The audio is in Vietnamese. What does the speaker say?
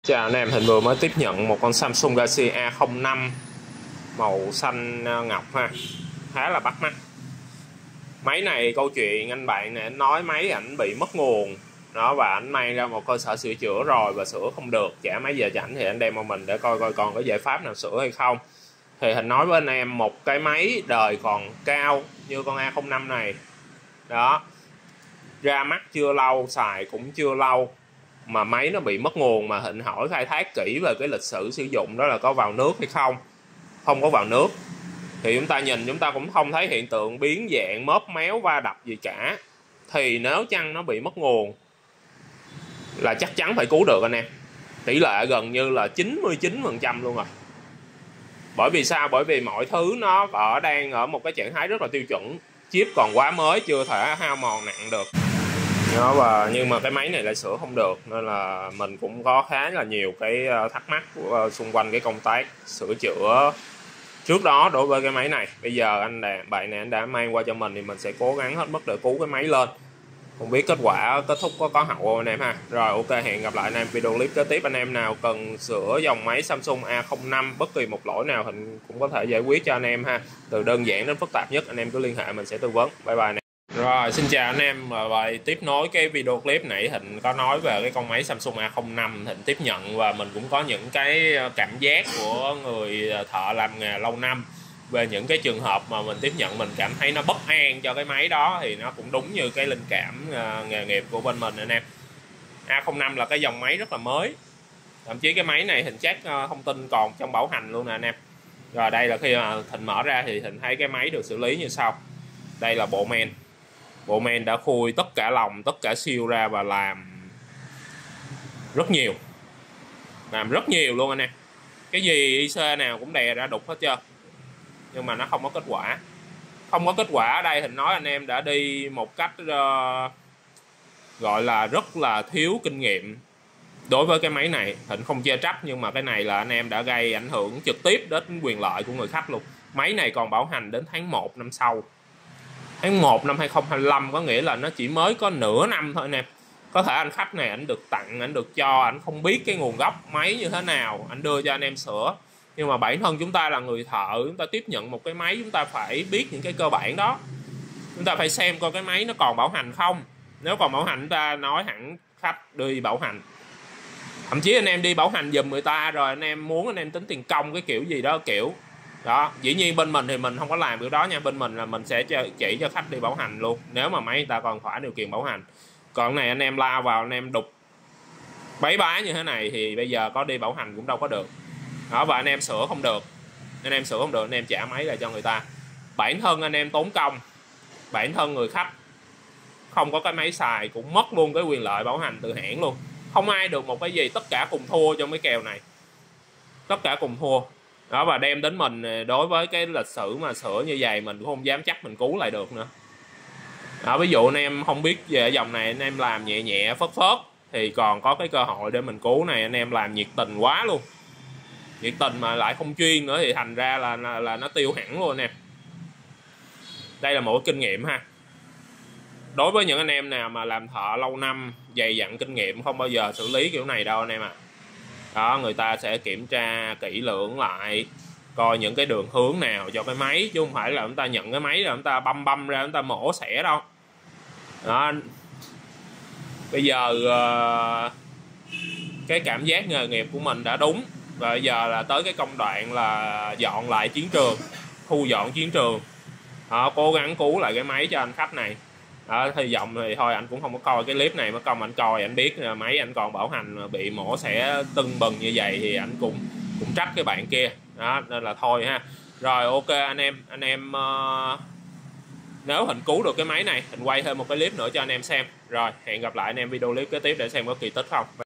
Chào anh em, Thịnh vừa mới tiếp nhận một con Samsung Galaxy A05 màu xanh ngọc ha, khá là bắt mắt. Máy này câu chuyện anh bạn này anh nói máy ảnh bị mất nguồn đó, và anh mang ra một cơ sở sửa chữa rồi và sửa không được, trả máy về cho ảnh thì anh đem vào mình để coi còn có giải pháp nào sửa hay không. Thì Thịnh nói với anh em một cái máy đời còn cao như con A05 này đó, ra mắt chưa lâu, xài cũng chưa lâu mà máy nó bị mất nguồn, mà Thịnh hỏi khai thác kỹ về cái lịch sử sử dụng đó là có vào nước hay không. Không có vào nước thì chúng ta nhìn chúng ta cũng không thấy hiện tượng biến dạng, móp méo, va đập gì cả. Thì nếu chăng nó bị mất nguồn là chắc chắn phải cứu được anh em. Tỷ lệ gần như là 99% luôn rồi. Bởi vì sao? Bởi vì mọi thứ nó đang ở một cái trạng thái rất là tiêu chuẩn, chip còn quá mới, chưa thể hao mòn nặng được đó, nhưng mà cái máy này lại sửa không được, nên là mình cũng có khá là nhiều cái thắc mắc xung quanh cái công tác sửa chữa trước đó đối với cái máy này. Bây giờ bạn này anh đã mang qua cho mình thì mình sẽ cố gắng hết mức để cứu cái máy lên. Không biết kết quả kết thúc có hậu không anh em ha. Rồi ok, hẹn gặp lại anh em video clip kế tiếp. Anh em nào cần sửa dòng máy Samsung A05 bất kỳ một lỗi nào thì cũng có thể giải quyết cho anh em ha, từ đơn giản đến phức tạp nhất anh em cứ liên hệ mình sẽ tư vấn. Bye bye anh em. Rồi xin chào anh em, và tiếp nối cái video clip nãy Thịnh có nói về cái con máy Samsung A05 Thịnh tiếp nhận, và mình cũng có những cái cảm giác của người thợ làm nghề lâu năm về những cái trường hợp mà mình tiếp nhận mình cảm thấy nó bất an cho cái máy đó, thì nó cũng đúng như cái linh cảm nghề nghiệp của bên mình anh em. A05 là cái dòng máy rất là mới, thậm chí cái máy này Thịnh check thông tin còn trong bảo hành luôn nè anh em. Rồi đây là khi mà Thịnh mở ra thì Thịnh thấy cái máy được xử lý như sau. Đây là bộ men đã khui tất cả lòng, tất cả siêu ra và làm rất nhiều luôn anh em. Cái gì IC nào cũng đè ra đục hết trơn, nhưng mà nó không có kết quả. Không có kết quả ở đây Thịnh nói anh em đã đi một cách gọi là rất là thiếu kinh nghiệm đối với cái máy này. Thịnh không chê trách, nhưng mà cái này là anh em đã gây ảnh hưởng trực tiếp đến quyền lợi của người khách luôn. Máy này còn bảo hành đến tháng 1 năm sau, tháng 1 năm 2025, có nghĩa là nó chỉ mới có nửa năm thôi anh em. Có thể anh khách này anh được tặng, anh được cho, anh không biết cái nguồn gốc máy như thế nào, anh đưa cho anh em sửa. Nhưng mà bản thân chúng ta là người thợ, chúng ta tiếp nhận một cái máy, chúng ta phải biết những cái cơ bản đó. Chúng ta phải xem coi cái máy nó còn bảo hành không. Nếu còn bảo hành chúng ta nói hẳn khách đi bảo hành. Thậm chí anh em đi bảo hành giùm người ta rồi anh em muốn anh em tính tiền công cái kiểu gì đó kiểu đó. Dĩ nhiên bên mình thì mình không có làm được đó nha. Bên mình là mình sẽ chỉ cho khách đi bảo hành luôn, nếu mà máy người ta còn thỏa điều kiện bảo hành. Còn này anh em lao vào anh em đục bấy bá như thế này thì bây giờ có đi bảo hành cũng đâu có được đó. Và anh em sửa không được, anh em trả máy lại cho người ta. Bản thân anh em tốn công, bản thân người khách không có cái máy xài cũng mất luôn cái quyền lợi bảo hành từ hãng luôn. Không ai được một cái gì, tất cả cùng thua trong cái kèo này, tất cả cùng thua đó. Và đem đến mình đối với cái lịch sử mà sửa như vậy mình cũng không dám chắc mình cứu lại được nữa đó. Ví dụ anh em không biết về dòng này, anh em làm nhẹ nhẹ phớt thì còn có cái cơ hội để mình cứu. Này anh em làm nhiệt tình quá luôn, nhiệt tình mà lại không chuyên nữa thì thành ra là nó tiêu hẳn luôn anh em. Đây là một cái kinh nghiệm ha, đối với những anh em nào mà làm thợ lâu năm, dày dặn kinh nghiệm, không bao giờ xử lý kiểu này đâu anh em à. Đó, người ta sẽ kiểm tra kỹ lưỡng lại, coi những cái đường hướng nào cho cái máy, chứ không phải là chúng ta nhận cái máy rồi chúng ta băm ra chúng ta mổ xẻ đâu đó. Bây giờ cái cảm giác nghề nghiệp của mình đã đúng, và bây giờ là tới cái công đoạn là dọn lại chiến trường, thu dọn chiến trường đó, cố gắng cứu lại cái máy cho anh khách này đó. Thì giọng thì thôi anh cũng không có coi cái clip này, mà công anh coi anh biết là máy anh còn bảo hành bị mổ xẻ tưng bừng như vậy thì anh cũng trách cái bạn kia đó, nên là thôi ha. Rồi ok anh em nếu Thịnh cứu được cái máy này, Thịnh quay thêm một cái clip nữa cho anh em xem. Rồi hẹn gặp lại anh em video clip kế tiếp để xem có kỳ tích không.